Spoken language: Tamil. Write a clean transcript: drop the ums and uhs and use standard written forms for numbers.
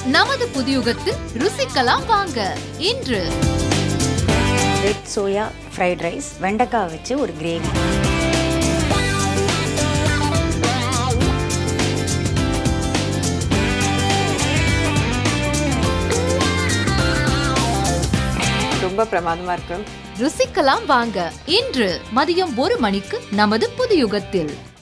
நமது புதியுகத்தில் ருசிக்கலாம் வாங்க. இன்று ரெட் சோயா ஃப்ரைட் ரைஸ், வெண்டைக்காய் வச்சு ஒரு கிரேவி. ரொம்ப பிரமாதமா இருக்கு. ருசிக்கலாம் வாங்க. இன்று மதியம் 1 மணிக்கு நமது புதியுகத்தில்.